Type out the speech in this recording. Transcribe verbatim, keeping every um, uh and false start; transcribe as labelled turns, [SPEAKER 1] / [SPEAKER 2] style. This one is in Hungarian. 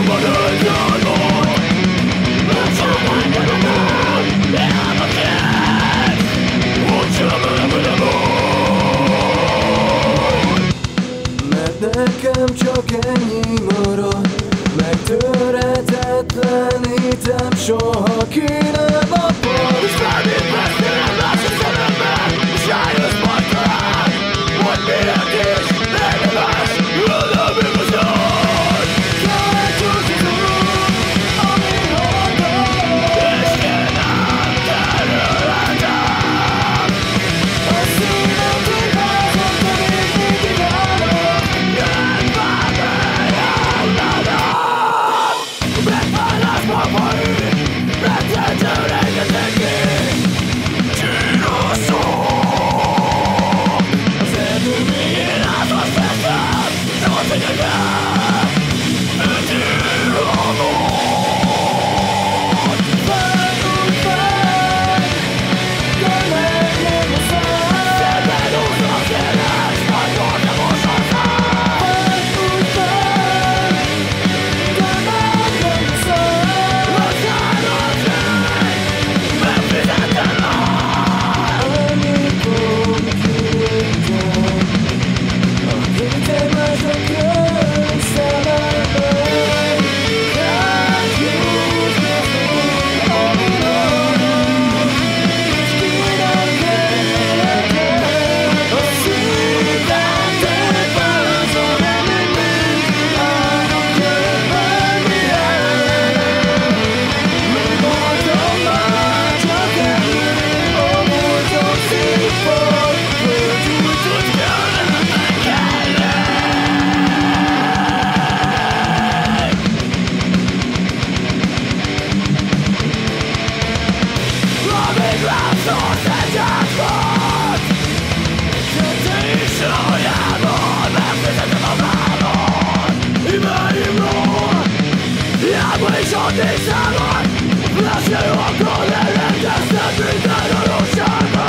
[SPEAKER 1] Nekem csak ennyi marad, megtörhetetlenítem, soha ki nem akar. És bármit beszélem, láss a szememben, és rájössz majd talán, hogy miért is érdemes ülnöm igazán. Kelcsúszunk, ami hallgat, és ki nem terülhetem. A szívem kivázott, de még mindig állok. Jön már bejellenem, megválásba vagy, megtettem rengeteg ki. Csíroszok, az erdő végén átad feszem, csak az egyegem, öt iramot. Vágunk fel, de megnyom a szám, szemben úszom a széles, majd gyorgyamos a szám. Vágunk fel, de megnyom a szám, bocsánat rég, megfizetem már. Amikor kijöttem, a két egymásnak jön szemembe, átjúzgatunk a világon, és ki nem kérhetem. A szívem tépázol, de még mindig állok, jön bármi ellenem. Mi voltam már csak ennyi, a múltom szívfog, fölgyújtott jelenetek ellen. Amíg látszol egyáltalán, de te is valójában megfizetem a vállon. Hibáimról, hiába is addig számol, lesz jön, akkor ellenkeztem minden a rosságot.